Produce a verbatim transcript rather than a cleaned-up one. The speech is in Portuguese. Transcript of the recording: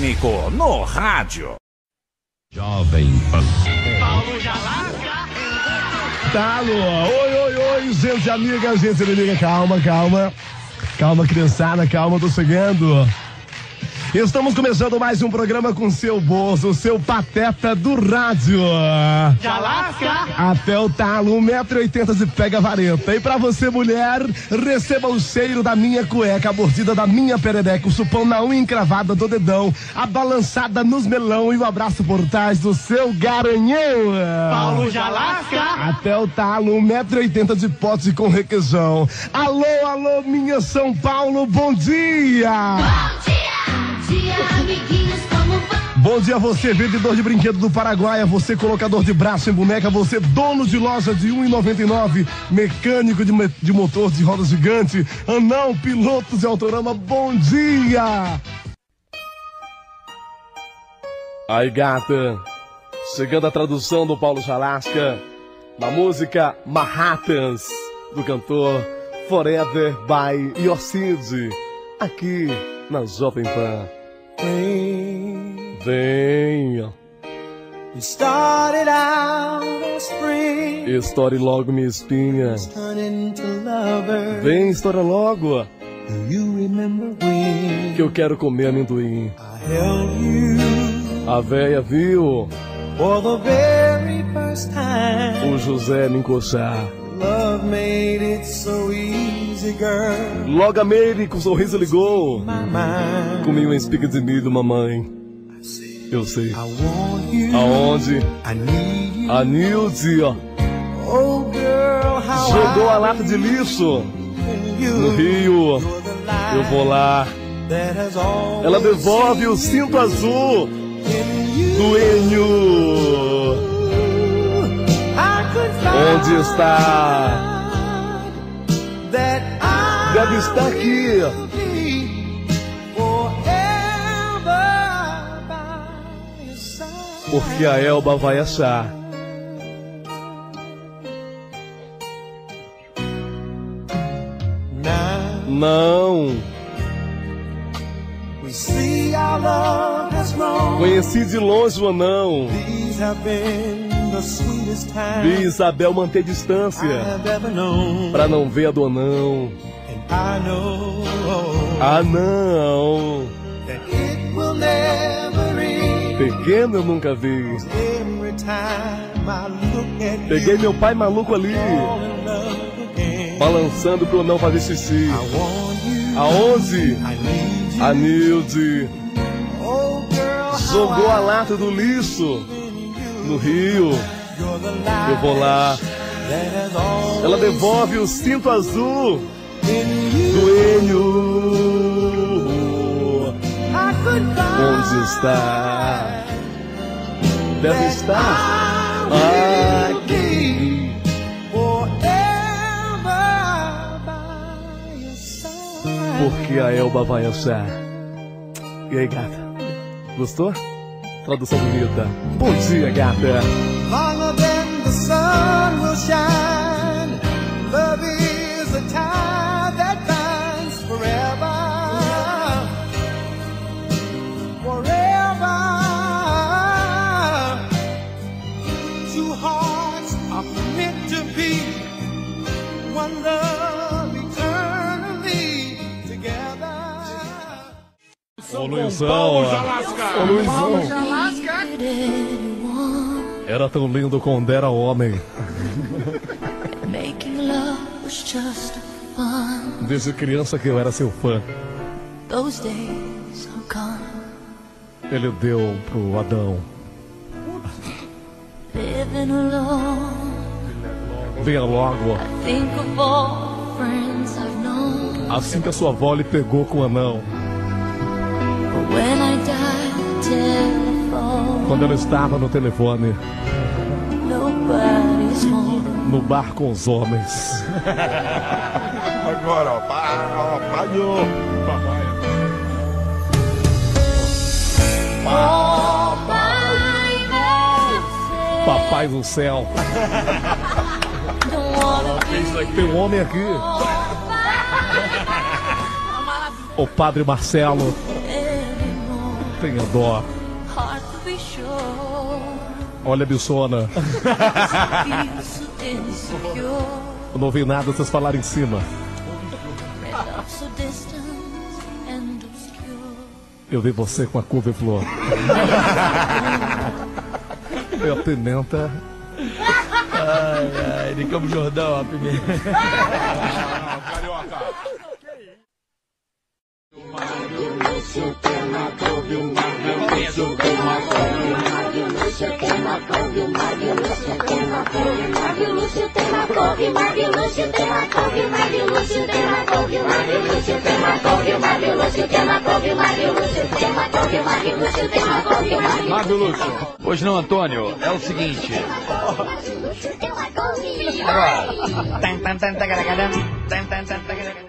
polêmico no rádio. Jovem Pan. Paulo Jalasca. Talo. Oi, oi, oi, gente amiga, gente inimiga. Calma, calma. Calma, criançada, calma, tô chegando. Estamos começando mais um programa com seu Bozo, seu pateta do rádio. Jalasca. Até o talo, um metro e oitenta de pega vareta. E pra você, mulher, receba o cheiro da minha cueca, a mordida da minha perereca, o chupão na unha encravada do dedão, a balançada nos melão e o abraço por trás do seu garanhão. Paulo Jalasca. Até o talo, um metro e oitenta de pote com requeijão. Alô, alô, minha São Paulo, bom dia! Bom dia! Dia, amiguinhos, como vão? Bom dia você, vendedor de brinquedo do Paraguai, você colocador de braço em boneca, você dono de loja de um real e noventa e nove centavos, mecânico de, me, de motor de roda gigante, anão, piloto de autorama, bom dia! Aí, gata, chegando a tradução do Paulo Jalasca, da música Manhattans, do cantor Forever by Your Cid, aqui na Jovem Pan. Vem, Venha, we started out as friends, estoure logo minha espinha. turned into lovers. Vem, estoura logo, Do you remember when que eu quero comer amendoim. I held you A véia viu for the very first time? o José me encoxar. Love made it so easy, girl. Logo a Meire com um sorriso ligou. My mind, Comi uma espiga de milho, mamãe. I see. Eu sei. I want you. Aonde? I need you. A Nilde, ó, Oh, girl, how jogou a I lata de lixo you. no rio. You're the light Eu vou lá. that has always Ela devolve o cinto azul in you. do Enio. I could find Onde está? that I Deve estar aqui. will be forever by your side. Porque a Elba vai achar. Now Não. we see our love has grown. Conheci de longe o anão. These have been the sweetest Vi times Isabel manter I distância have ever known. pra não ver a do anão. And I know Ah, não. that it will never end. Pequeno eu nunca vi. Every time I look at Peguei you, meu pai maluco ali, fall in love again. balançando pro anão fazer xixi. I want you. Aonde? I need you. A Nilde Oh, girl, how jogou a I lata do lixo believe in you. no rio. You're the light Eu vou lá. that has always Ela devolve o cinto azul been you. do Enio. I could find Onde está? Deve that estar I will aqui. be forever by your side. Porque a Elba vai achar. E aí, gata? Gostou? Tradução bonita. Bom dia, gata. Longer than the sun will shine, love is a tie that binds forever, forever. Two hearts are meant to be, one love eternally together. Ô, Luizão. Ô, Luizão. Era tão lindo quando era homem. Making love was just fun. Desde criança que eu era seu fã. Those days are gone. Ele deu pro Adão. Living alone. Venha logo. Think of all the friends I've known. Assim que a sua avó lhe pegou com o anão. But when I died, telephone. Quando ela estava no telefone. Nobody's home. No bar com os homens. Agora, ó, pá, ó, palhou. Papai. Oh, my God. Papai do céu. Don't wanna be Tem um homem aqui. O Padre Marcelo. anymore. tenha dó. Olha, bichona. Eu não ouvi nada vocês falarem em cima. Eu vi você com a couve-flor. É a pimenta. Ai, ai, de Campo Jordão, a pimenta. Carioca. Mário Lúcio. Pois não, Antônio, é o seguinte. Agora.